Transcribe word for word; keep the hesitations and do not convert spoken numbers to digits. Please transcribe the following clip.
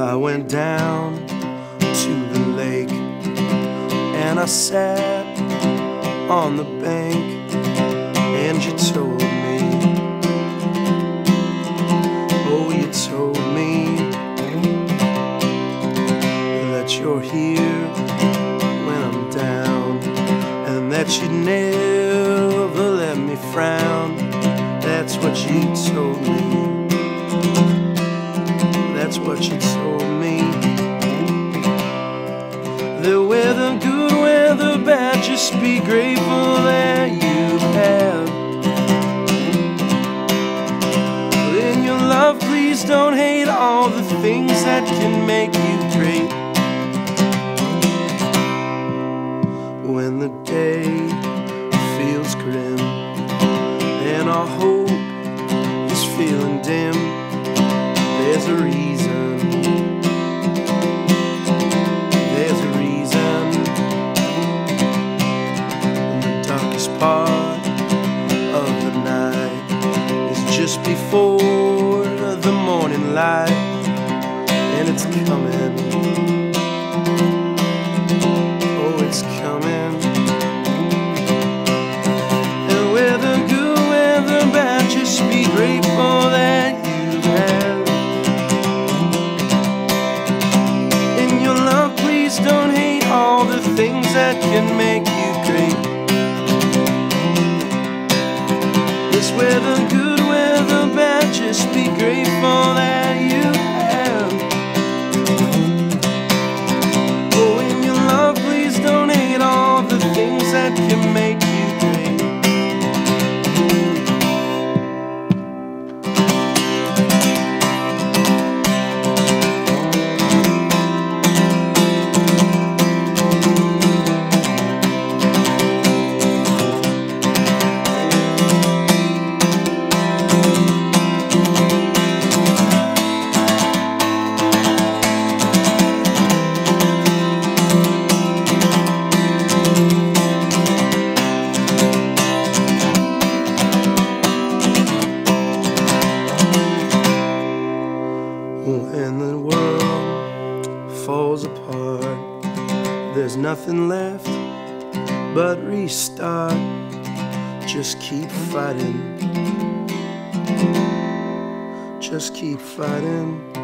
I went down to the lake and I sat on the bank, and you told me, oh, you told me that you're here when I'm down, and that you'd never let me frown. That's what you told me. That's what you told me. The weather good, weather bad, just be grateful that you have. In your love, please don't hate all the things that can make you great. When the day feels grim and our hope is feeling dim, there's a reason, there's a reason. And the darkest part of the night is just before the morning light, and it's coming, oh, it's coming. And whether good, whether bad, just be grateful that you have. Don't hate all the things that can make you great. It's whether good, whether bad, just be grateful that you have. Oh, in your love, please don't hate all the things that can make you great. When the world falls apart, there's nothing left but restart. Just keep fighting, just keep fighting.